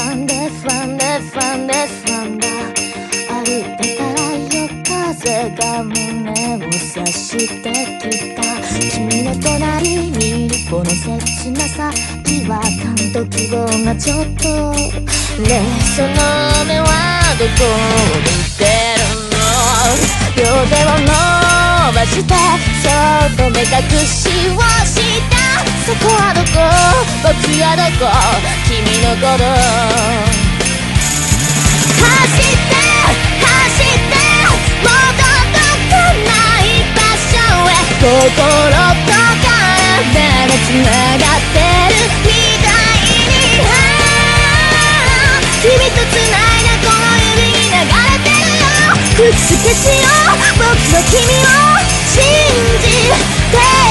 ァンでファンでファンでファンだ。歩いてたら夜風が胸を刺してきた。君の隣にいるこの切なさ、違和感と希望がちょっとねえ、その目はどこを見てるの。両手を伸ばしてそっと目隠しをした。そこはどこ、僕はどこ、君のこと走って走ってもうどこない場所へ、心と体がつながってるみたいに、君と繋いだこの指に流れてるよ。くっつけしよう僕と君を信じて